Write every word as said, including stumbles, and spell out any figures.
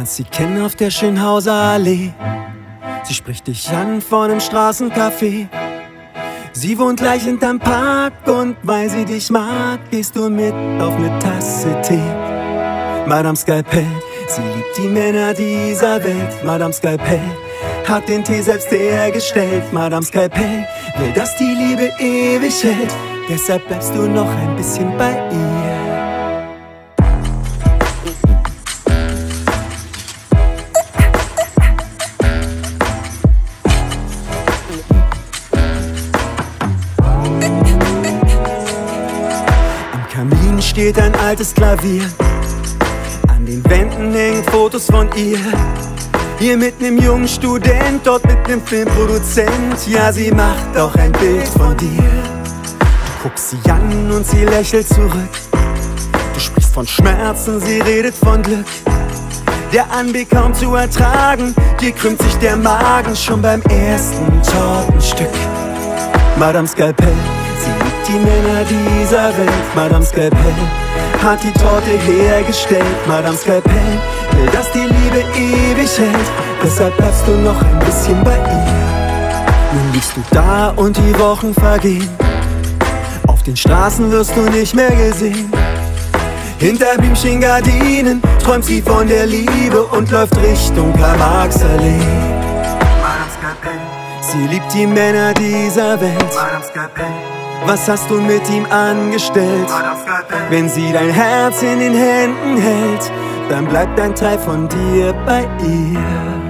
lernst sie kennen auf der Schönhauser Allee. Sie spricht dich an vor einem Straßencafé. Sie wohnt gleich hinterm Park und weil sie dich mag, gehst du mit auf ne Tasse Tee. Madame Skalpell, sie liebt die Männer dieser Welt. Madame Skalpell hat den Tee selbst hergestellt. Madame Skalpell will, dass die Liebe ewig hält. Deshalb bleibst du noch ein bisschen bei ihr. Am Kamin steht ein altes Klavier. An den Wänden hängen Fotos von ihr. Hier mit nem jungen Student, dort mit nem Filmproduzent. Ja, sie macht auch ein Bild von dir. Du guckst sie an und sie lächelt zurück. Du sprichst von Schmerzen, sie redet von Glück. Der Anblick kaum zu ertragen, dir krümmt sich der Magen schon beim ersten Tortenstück. Madame Skalpell, sie liebt die Männer dieser Welt. Madame Skalpell hat die Torte hergestellt. Madame Skalpell will, dass die Liebe ewig hält. Deshalb bleibst du noch ein bisschen bei ihr. Nun liegst du da und die Wochen vergehen. Auf den Straßen wirst du nicht mehr gesehen. Hinter Blümchengardinen träumt sie von der Liebe und läuft Richtung Karl-Marx-Allee. Madame Skalpell, sie liebt die Männer dieser Welt. Madame Skalpell, was hast du mit ihm angestellt? Madame Skalpell. Wenn sie dein Herz in den Händen hält, dann bleibt ein Teil von dir bei ihr.